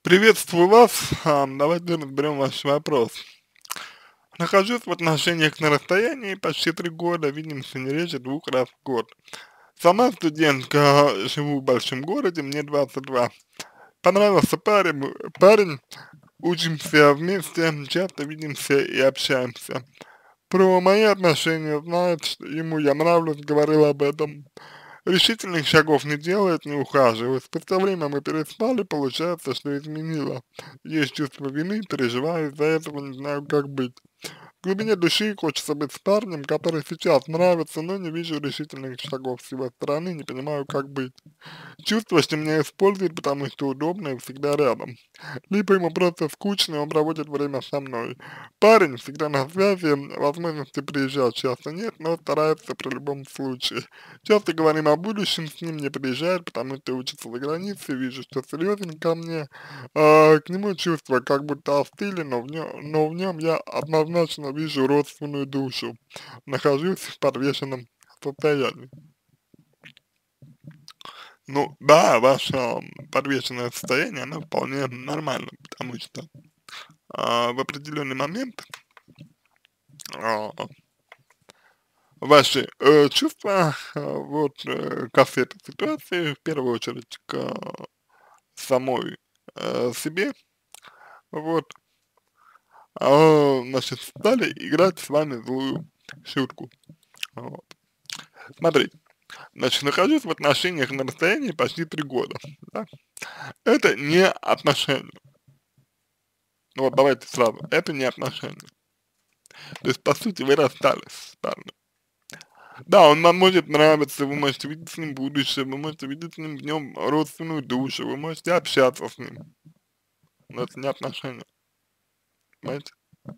Приветствую вас. Давайте разберем ваш вопрос. Нахожусь в отношениях на расстоянии почти 3 года, видимся не реже 2 раз в год. Сама студентка, живу в большом городе, мне 22. Понравился парень, учимся вместе, часто видимся и общаемся. Про мои отношения знает, что ему я нравлюсь, говорил об этом. Решительных шагов не делает, не ухаживает. Спустя время мы переспали, получается, что изменила. Есть чувство вины, переживаю из-за этого, не знаю, как быть. В глубине души хочется быть с парнем, который сейчас нравится, но не вижу решительных шагов с его стороны, не понимаю, как быть. Чувство, что меня используют, потому что удобно и всегда рядом. Либо ему просто скучно, и он проводит время со мной. Парень всегда на связи, возможности приезжать часто нет, но старается при любом случае. Часто говорим о будущем, с ним не приезжает, потому что учится за границей, вижу, что серьезен ко мне. К нему чувства как будто остыли, но в нем я однозначно вижу родственную душу. Нахожусь в подвешенном состоянии. Ну да, ваше подвешенное состояние, оно вполне нормально, потому что в определенный момент а, ваши чувства вот ко всей этой ситуации, в первую очередь к самой себе, вот, значит, стали играть с вами злую шутку. Вот. Смотрите, значит, нахожусь в отношениях на расстоянии почти 3 года, да? Это не отношения. Ну вот давайте сразу, это не отношения. То есть, по сути, вы расстались с парнем. Да, он вам может нравиться, вы можете видеть с ним будущее, вы можете видеть с ним в нем родственную душу, вы можете общаться с ним, но это не отношения, понимаете?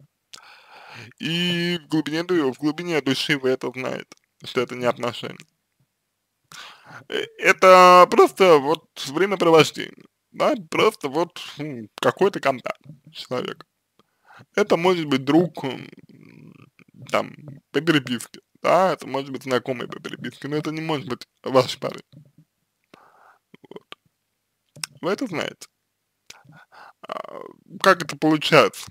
И в глубине души вы это знаете, что это не отношения. Это просто вот времяпровождение, да, просто вот какой-то контакт с человеком. Это может быть друг, там, по переписке, да, это может быть знакомый по переписке, но это не может быть ваш парень, вот. Вы это знаете. А, как это получается?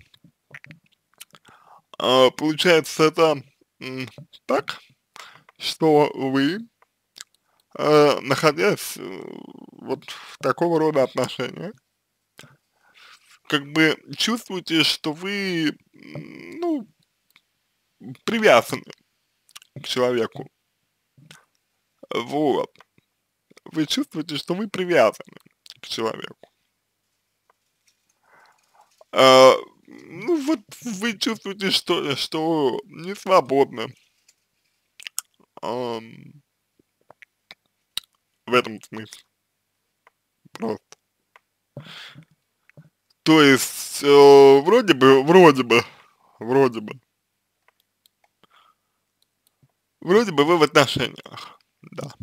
Получается это так, что вы, находясь вот в такого рода отношениях, как бы чувствуете, что вы, ну, привязаны к человеку, вот. Вы чувствуете, что вы привязаны к человеку. А, ну вот вы чувствуете, что не свободны ам, в этом смысле просто. То есть вроде бы вы в отношениях, да.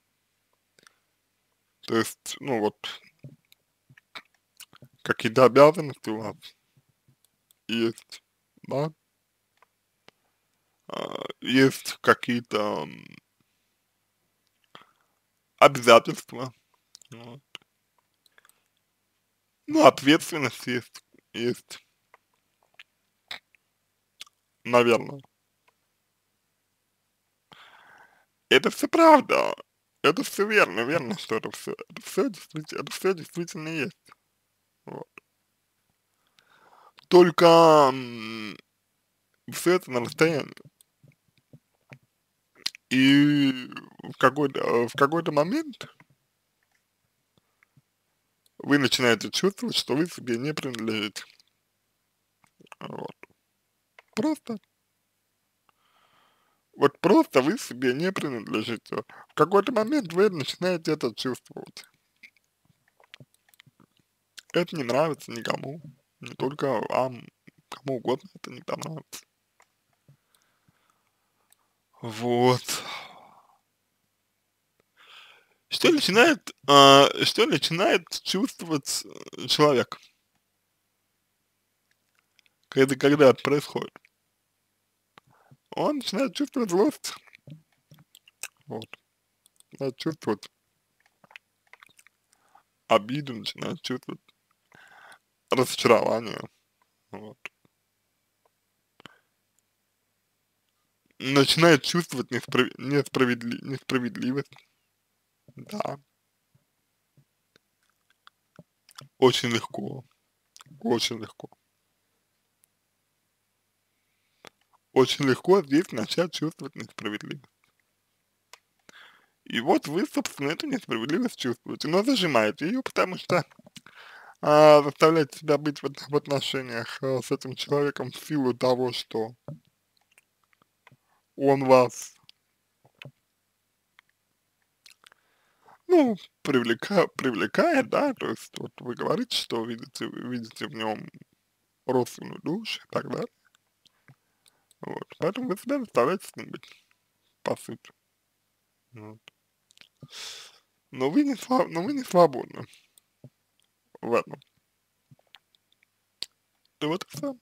То есть, ну вот, какие-то обязанности у вас есть, да, есть какие-то обязательства, вот. Ну, ответственность есть, наверное. Это все правда, это все верно, верно, что это все действительно есть, вот. Только все это на расстоянии. И в какой-то момент вы начинаете чувствовать, что вы себе не принадлежите. Вот. Просто, вот просто вы себе не принадлежите. В какой-то момент вы начинаете это чувствовать. Это не нравится никому, не только вам, кому угодно это не понравится. Вот. Что начинает чувствовать человек, когда это происходит? Он начинает чувствовать злость, вот, начинает чувствовать обиду, начинает чувствовать разочарование, вот. Начинает чувствовать несправедливость, да, очень легко, очень легко. Очень легко здесь начать чувствовать несправедливость. И вот вы, собственно, эту несправедливость чувствуете, но зажимаете ее, потому что заставляете себя быть в отношениях с этим человеком в силу того, что он вас, ну, привлекает, да, то есть вот вы говорите, что видите в нем родственную душу и так далее, вот, поэтому вы себя заставляете с ним быть, по сути, вот. Но вы не свободны в этом, и вот и всё.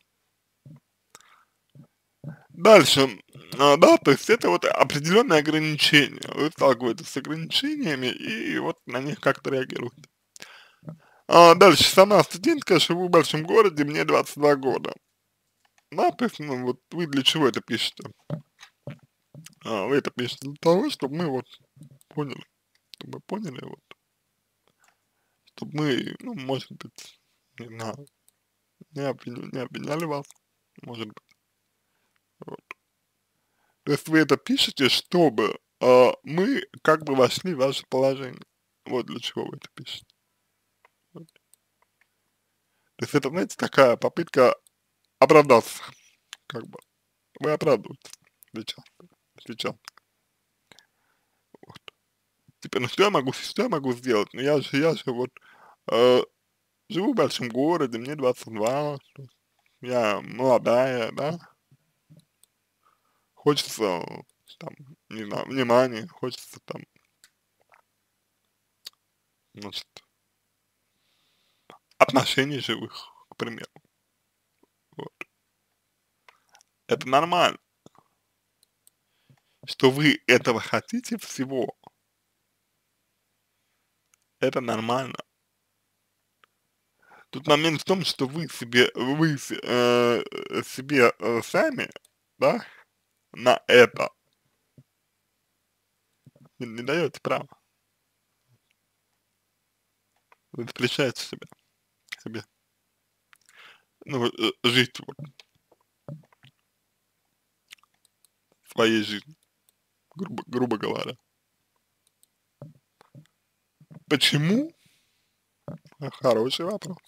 Дальше, да, то есть это вот определенные ограничения, вы сталкиваетесь с ограничениями и вот на них как-то реагируете. Дальше, сама студентка, живу в большом городе, мне 22 года. Да, то есть, ну, вот вы для чего это пишете? Вы это пишете для того, чтобы мы вот поняли, чтобы мы поняли, вот, чтобы мы, ну, может быть, не знаю, не обвиняли вас, может быть, вот. То есть вы это пишете, чтобы мы как бы вошли в ваше положение. Вот для чего вы это пишете. Вот. То есть это, знаете, такая попытка оправдаться, как бы. Вы оправдываетесь сейчас, сейчас. Вот. Типа, ну что я могу сделать? Ну я же вот э, живу в большом городе, мне 22, я молодая, да, хочется там, не знаю, внимания, хочется там, значит, отношений живых, к примеру. Вот. Это нормально, что вы этого хотите всего, это нормально. Тут момент в том, что себе сами, да, на это не даете права. Вы запрещаете себе, ну, жить вот своей жизнью, грубо говоря. Почему? Хороший вопрос.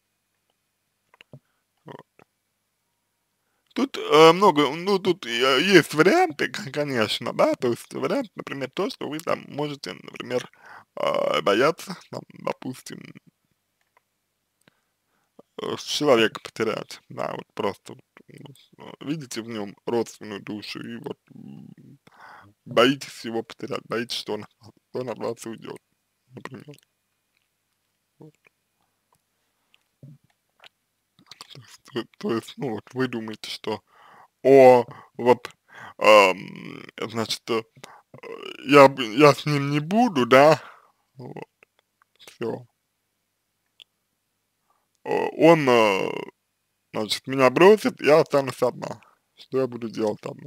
Вот. Тут много, ну, тут есть варианты, конечно, да, то есть вариант, например, то, что вы там можете, например, бояться, там, допустим, человека потерять, да, вот просто вот, видите в нем родственную душу и вот боитесь его потерять, боитесь, что он от вас уйдет, например. Вот. То есть, ну, вот вы думаете, что, вот, значит, я с ним не буду, да, вот, все, он, значит, меня бросит, я останусь одна, что я буду делать одна?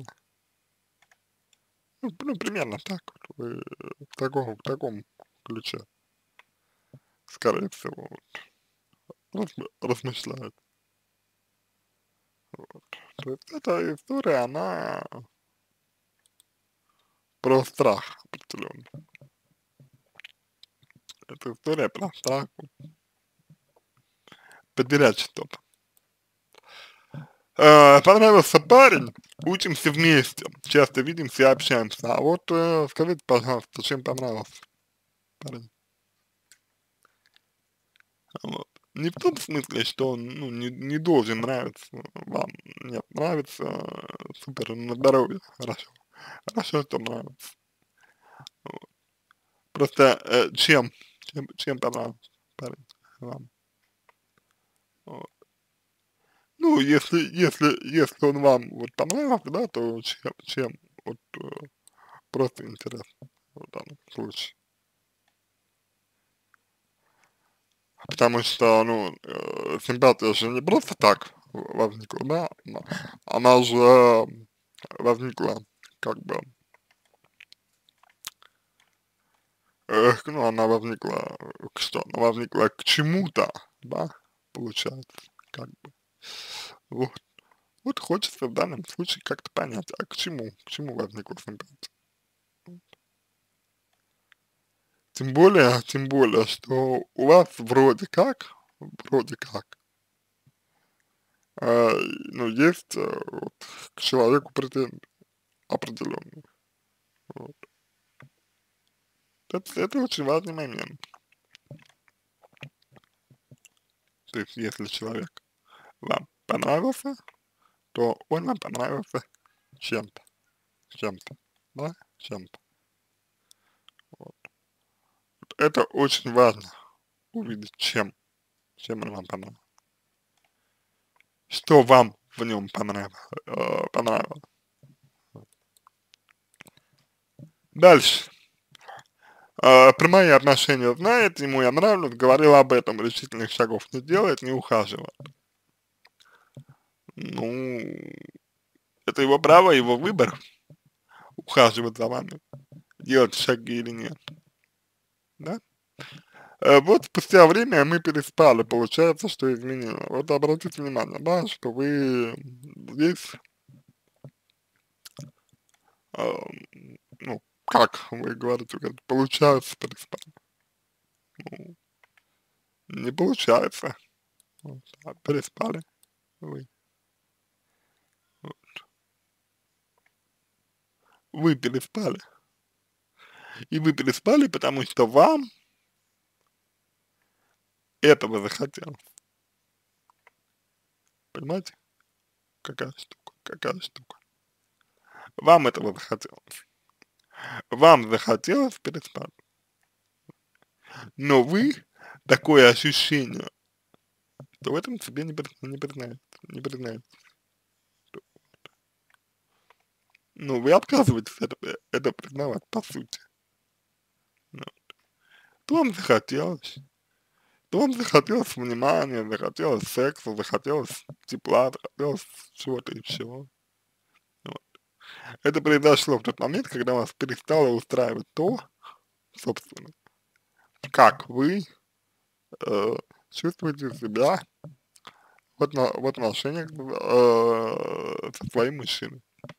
Ну, примерно так вот, вы в таком ключе, скорее всего, вот, размышляют, вот. То есть эта история, она про страх определенный, эта история про страх потерять что-то. Понравился парень, учимся вместе, часто видимся и общаемся. А вот скажите, пожалуйста, чем понравился парень? Вот. Не в том смысле, что он, ну, не должен нравиться вам. Нет, нравится, супер, на здоровье, хорошо. Хорошо, что нравится. Вот. Просто чем понравился парень вам? Вот. Ну, если он вам вот понравился, да, то чем вот просто интересно в данном случае. потому что, ну, симпатия же не просто так возникла, да, она же возникла, как бы, ну, она возникла, что, она возникла к чему-то, да, получается, как бы, вот. Вот хочется в данном случае как-то понять, а к чему возникла симпатия. Тем более, что у вас вроде как, а, ну, есть вот, к человеку претензии определенные. Вот. Это очень важный момент. То есть, если человек вам понравился, то он вам понравился чем-то, чем-то, да, чем-то. Вот. Это очень важно увидеть, чем он вам понравился. Что вам в нем понравилось. Дальше. Про мои отношения знает, ему я нравлюсь, говорил об этом, решительных шагов не делает, не ухаживает. Ну, это его право, его выбор, ухаживать за вами, делать шаги или нет, да? Вот спустя время мы переспали, получается, что изменило. Вот обратите внимание, да, что вы здесь, а, ну, как вы говорите, как получается переспали. Ну, не получается, вот, а переспали вы. Вы переспали. И вы переспали, потому что вам этого захотелось. Понимаете, какая штука. Вам этого захотелось. Вам захотелось переспать. Но вы такое ощущение, что в этом себе не признаете. Ну, вы отказываетесь это признавать, по сути. Ну, то вам захотелось. То вам захотелось внимания, захотелось секса, захотелось тепла, захотелось чего-то еще. Вот. Это произошло в тот момент, когда вас перестало устраивать то, собственно, как вы э, чувствуете себя в отношениях со своим мужчиной.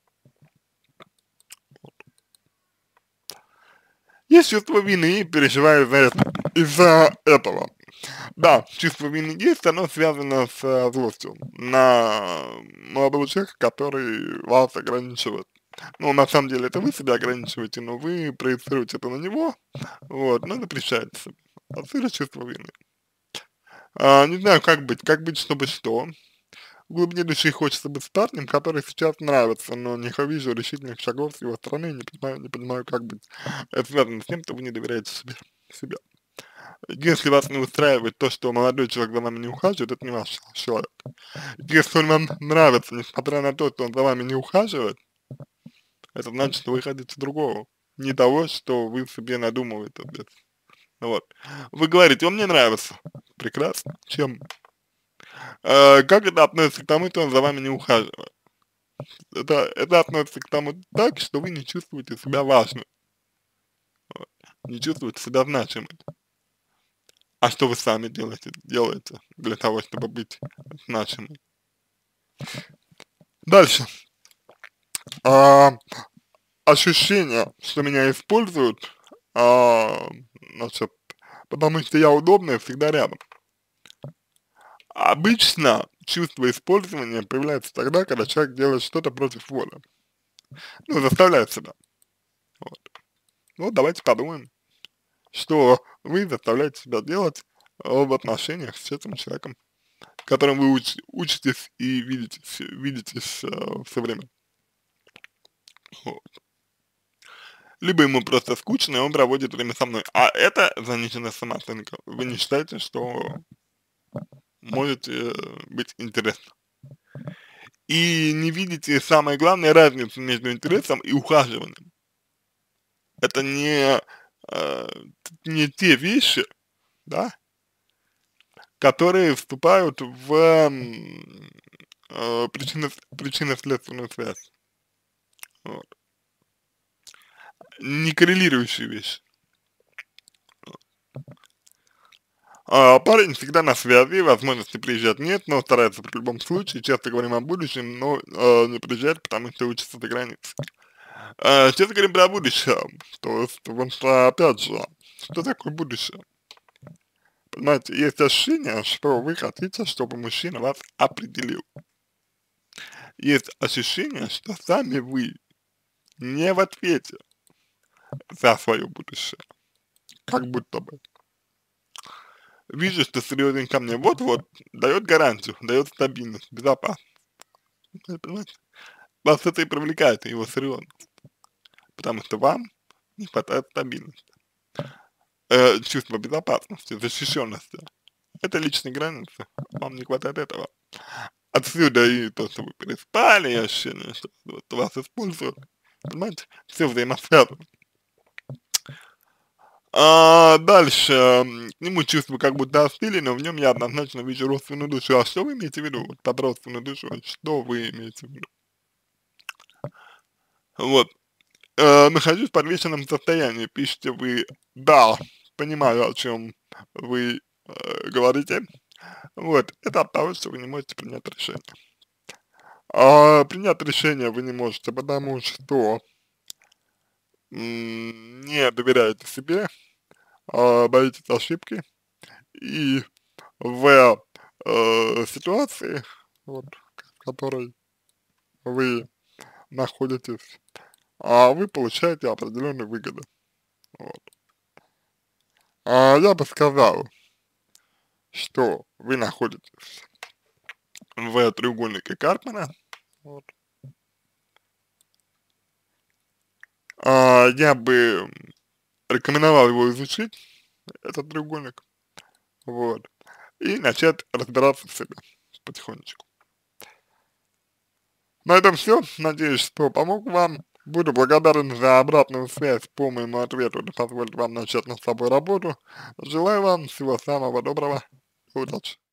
Есть чувство вины, переживаю из-за этого. Да, чувство вины есть, оно связано с злостью на молодого человека, который вас ограничивает. Ну, на самом деле, это вы себя ограничиваете, но вы проецируете это на него, вот, но запрещаете себе. Отсюда чувство вины. Не знаю, как быть, чтобы что. В глубине души хочется быть с парнем, который сейчас нравится, но не вижу решительных шагов с его стороны, не понимаю, как быть. Это связано с тем, что вы не доверяете себе. Если вас не устраивает то, что молодой человек за вами не ухаживает, это не ваш человек. Если он вам нравится, несмотря на то, что он за вами не ухаживает, это значит, что вы хотите другого. Не того, что вы себе надумываете. Вот. Вы говорите, он мне нравится. Прекрасно. Чем? Как это относится к тому, что он за вами не ухаживает? Это относится к тому так, что вы не чувствуете себя важным, вот, не чувствуете себя значимым. А что вы сами делаете для того, чтобы быть значимым? Дальше. А, Ощущение, что меня используют, а, значит, потому что я удобный, всегда рядом. Обычно чувство использования появляется тогда, когда человек делает что-то против воли. Ну, заставляет себя. Вот. Ну, давайте подумаем, что вы заставляете себя делать в отношениях с этим человеком, которым вы учитесь и видитесь все время. Вот. Либо ему просто скучно, и он проводит время со мной. А это заниженная самооценка. Вы не считаете, что можете быть интересно. И не видите, самое главное, разницу между интересом и ухаживанием. Это не те вещи, да, которые вступают в причинно-следственную связь. Вот. Не коррелирующие вещи. Парень всегда на связи, возможности приезжать нет, но старается при любом случае, часто говорим о будущем, но не приезжает, потому что учится за границей. Сейчас говорим про будущее, то есть, потому что, опять же, что такое будущее? Понимаете, есть ощущение, что вы хотите, чтобы мужчина вас определил. Есть ощущение, что сами вы не в ответе за свое будущее, как будто бы. Вижу, что серьезный ко мне вот-вот дает гарантию, дает стабильность, безопасность. Понимаете? Вас это и привлекает, его серьезность, потому что вам не хватает стабильности, чувства безопасности, защищенности. Это личные границы, вам не хватает этого. Отсюда и то, что вы переспали, и ощущение, что вот вас используют. Понимаете? Все взаимосвязано. Дальше, к нему чувства как будто остыли, но в нем я однозначно вижу родственную душу. А что вы имеете в виду вот, под родственную душу? Что вы имеете в виду? Вот. Нахожусь в подвешенном состоянии, пишите вы, да, понимаю, о чем вы говорите. Вот, это от того, что вы не можете принять решение. Принять решение вы не можете, потому что не доверяете себе, боитесь ошибки, и в ситуации, вот, в которой вы находитесь, вы получаете определенные выгоды. Вот. Я бы сказал, что вы находитесь в треугольнике Карпмана. Вот. Я бы рекомендовал его изучить, этот треугольник, вот, и начать разбираться в себе потихонечку. На этом все. Надеюсь, что помог вам. Буду благодарен за обратную связь по моему ответу, это позволит вам начать над собой работу. Желаю вам всего самого доброго. Удачи.